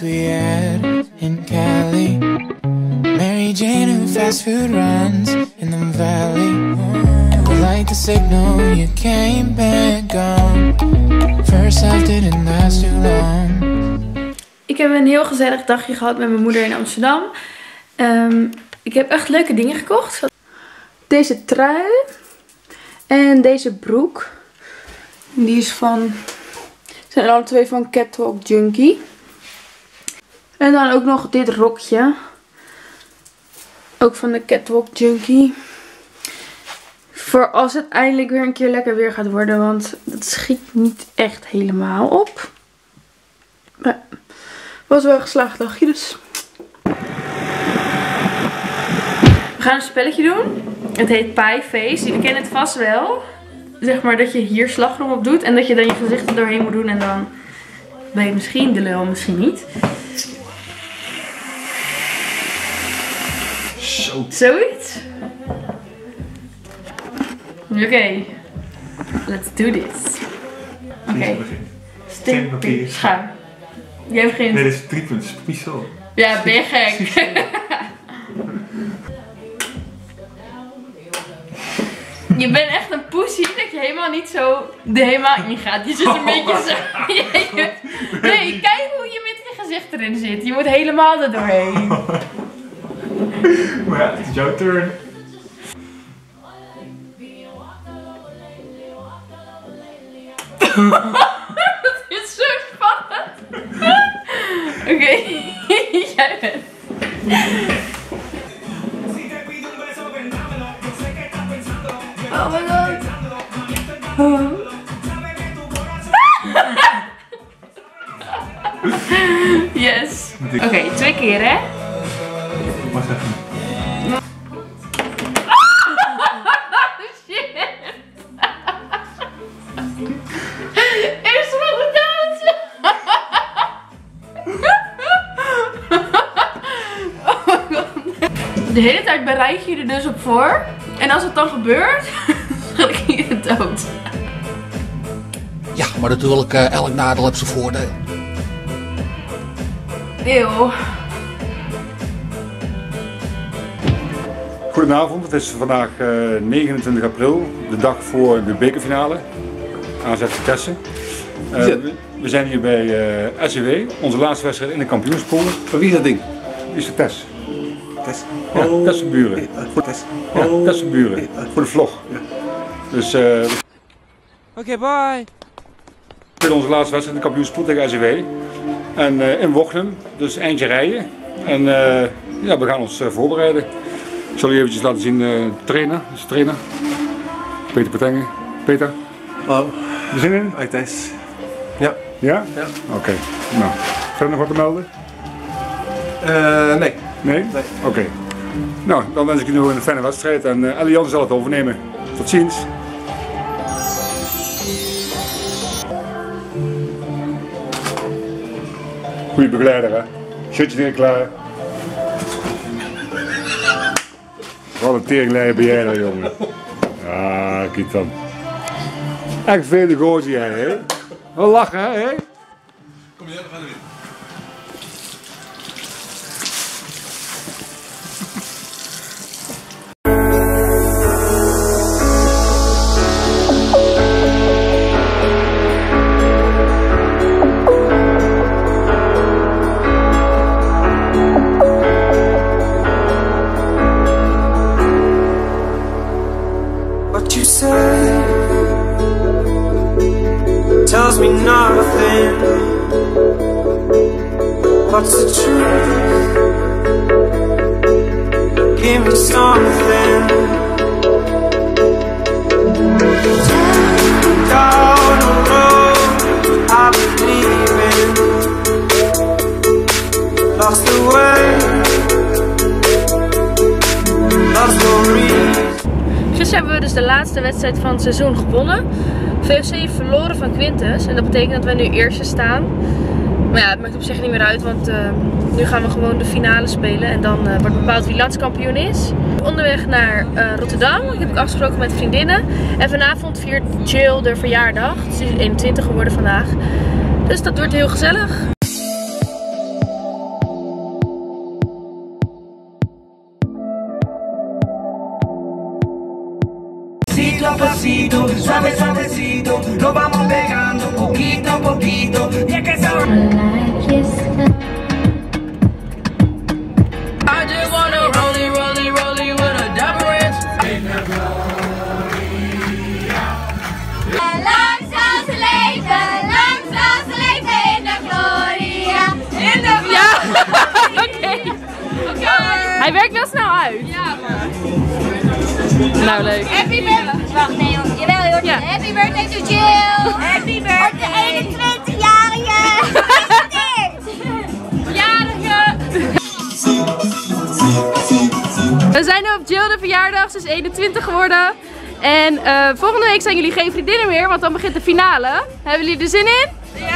we had in Cali. Mary Jane and fast food runs in the valley. And we like the signal, you came back on. First half didn't last too long. Ik heb een heel gezellig dagje gehad met mijn moeder in Amsterdam. Ik heb echt leuke dingen gekocht. Deze trui. En deze broek. Die is van... zijn alle twee van Catwalk Junkie. En dan ook nog dit rokje. Ook van de Catwalk Junkie. Voor als het eindelijk weer een keer lekker weer gaat worden. Want het schiet niet echt helemaal op. Maar was wel een geslaagd dagje dus. We gaan een spelletje doen. Het heet Pie Face. Jullie kennen het vast wel. Zeg maar dat je hier slagroom op doet. En dat je dan je gezicht er doorheen moet doen. En dan ben je misschien de lul, misschien niet. Zoiets? Oké. Let's do this. Oké. Steen, papier, schuim. Jij begint. Nee, dit is 3 punten. Pistool. Ja, ben je gek. Je bent echt een poesie dat je helemaal niet zo er helemaal in gaat. Je zit een beetje zo. Nee, kijk hoe je met je gezicht erin zit. Je moet helemaal er doorheen. Maar ja, het is jouw turn. Dat is zo spannend. Oké, jij bent. Oh my god. Oh. Yes. Oké, 2 keer hè? Wacht even. Shit. Eerst nog een dansje. Oh my god. De hele tijd bereid je er dus op voor. En als het dan gebeurt, schrik je je dood. Ja, maar natuurlijk, elk nadeel heeft zijn voordeel. Eeuw. Goedenavond, het is vandaag 29 april, de dag voor de bekerfinale. AZ Vitesse. We zijn hier bij SCW, onze laatste wedstrijd in de kampioenspool. Voor wie is dat ding? Dit is de Tess. Tess? Ja, Tessenburen. Voor Tess? Ja, Tessenburen. Voor de vlog. Ja. Dus Oké, bye. we spelen onze laatste wedstrijd in de kampioenspool tegen SCW. En in Wochnum, dus eindje rijden. En ja, we gaan ons voorbereiden. Ik zal je eventjes laten zien trainen. Dus trainer. Peter Pertengen. Peter, Hallo. er zin in? Hoi Thijs. Ja. Ja? Ja. Oké. Nou, verder nog wat te melden? Nee. Nee? Nee. Oké. Nou, dan wens ik je nog een fijne wedstrijd en Ellie Jan zal het overnemen. Tot ziens. Goeie begeleider hè? Shirtje weer klaar. Wat een teringleier ben jij dan jongen. Ja, kijk dan. Echt vele gozer jij hè? Wel lachen hè? Kom je, we gaan erin. Tells me nothing. What's the truth? Give me something. Down the road I believe in. Lost the way. Lost the reason. Gisteren hebben we dus de laatste wedstrijd van het seizoen gewonnen. VOC heeft verloren van Quintus en dat betekent dat wij nu eerste staan. Maar ja, het maakt op zich niet meer uit, want nu gaan we gewoon de finale spelen en dan wordt bepaald wie landskampioen is. Onderweg naar Rotterdam, ik heb afgesproken met vriendinnen. En vanavond viert Jill de verjaardag, ze is 21 geworden vandaag. Dus dat wordt heel gezellig. snel uit. Ja, nou, leuk. Happy birthday. Wacht, nee, jawel, je hoort Ja. Happy birthday to Jill. Happy birthday. Op de 21-jarige. Jarige! We zijn nu op Jill de verjaardag, ze is 21 geworden. En volgende week zijn jullie geen vriendinnen meer, want dan begint de finale. Hebben jullie er zin in? Ja!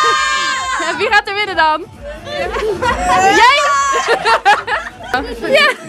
En wie gaat er winnen dan? Ja. Jij? Ja!